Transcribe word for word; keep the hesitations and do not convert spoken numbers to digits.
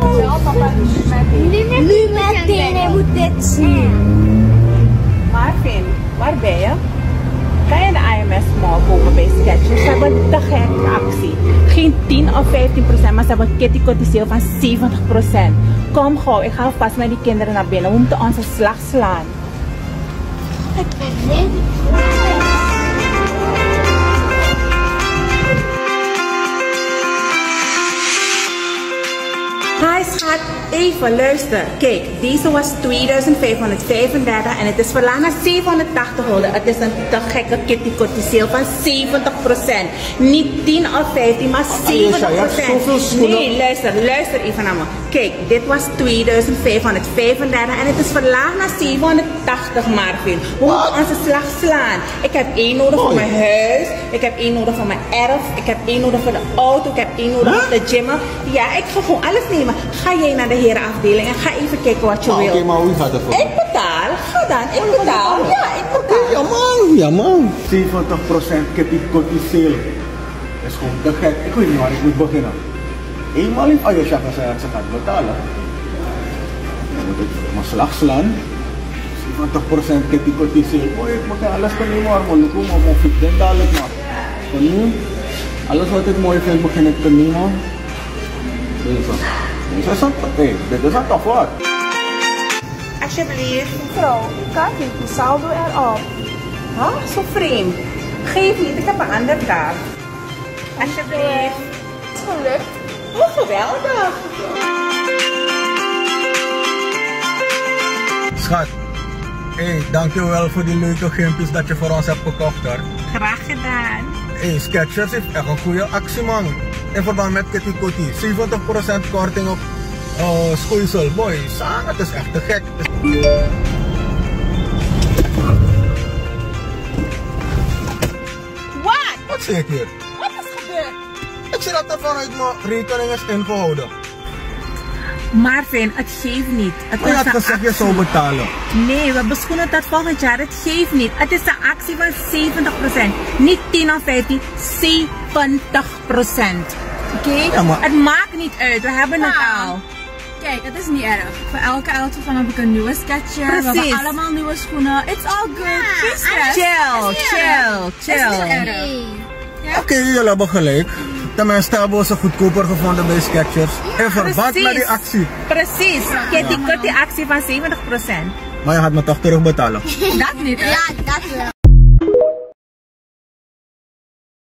Nu meteen, hij moet dit zien. Marvin, waar ben je? Kan je de I M S Mall komen bij Skechers? Ze hebben de gekke actie. Geen tien of vijftien procent, maar ze hebben een Keti Koti sale van zeventig procent. Kom gauw, ik ga vast met die kinderen naar binnen. We moeten onze slag slaan. Ik ben ready. Hi schat, even luister. Kijk, deze was tweeduizend vijfhonderdvijfendertig en het is verlaagd naar zevenhonderdtachtig gulden. Het is een te gekke Keti Koti sale van zeventig procent. Niet tien of vijftien, maar zeventig procent. Nee, luister, luister even naar me. Kijk, dit was tweeduizend vijfhonderdvijfendertig en het is verlaagd naar zevenhonderdtachtig, Marvin. We moeten onze slag slaan. Ik heb één nodig voor mijn huis, ik heb één nodig voor mijn erf, ik heb één nodig voor de auto, ik heb één nodig voor de gym. Ja, ik ga gewoon alles nemen. Ga jij naar de herenafdeling en ga even kijken wat je nou, wil. Oké, okay, maar hoe gaat het voor? Ik betaal. Ga dan, ik betaal. Ja, ik betaal. Ja man, ja man. zeventig procent Keti Koti sale. Dat is gewoon te gek. Ik weet niet waar ik moet beginnen. Eenmaal in Ayesha gezegd dat ze gaat betalen. Dan moet ik mijn slag slaan. zeventig procent Keti Koti sale. Boy, ik moet alles kunnen nemen, maar ik moet mijn fiets den dadelijk maar. Voor nu, alles wat ik mooi vind begin ik te nemen. Deze. Deze is een, hey, dit is een tof wat. Alsjeblieft. Mevrouw, ik kan niet, de saldo erop. Huh? Zo vreemd. Geef niet, ik heb een ander kaart. Alsjeblieft. Is gelukt? Oh, geweldig. Schat, hey, dankjewel voor die leuke gimpjes dat je voor ons hebt gekocht hoor. Graag gedaan. Hey, Skechers heeft echt een goede actie man. In verband met Keti Koti, zeventig procent korting op uh, schoeisel. Boy, Sang, het is echt te gek. Wat? Wat zie ik hier? Wat is gebeurd? Ik zie dat er vanuit mijn rekening is ingehouden. Marvin, het geeft niet. Het Maar je had gezegd je zou betalen. Nee, we beschoenen dat volgend jaar. Het geeft niet. Het is een actie van zeventig procent. Niet tien of vijftien, zeventig procent. Oké? Okay? Ja, maar... Het maakt niet uit, we hebben het al. Kijk, het is niet erg. Voor elke outfit van heb ik een nieuwe Skechers. Precies. We hebben allemaal nieuwe schoenen. It's all good. Geen stress. Chill, chill, chill. Het is niet erg. Ja? Oké, okay, jullie hebben gelijk. Tenminste hebben we ze goedkoper gevonden bij Skechers. In verband met die actie. Precies. Keti Koti actie van zeventig procent. Maar je gaat me toch terugbetalen? Dat niet, hè? Ja, dat wel.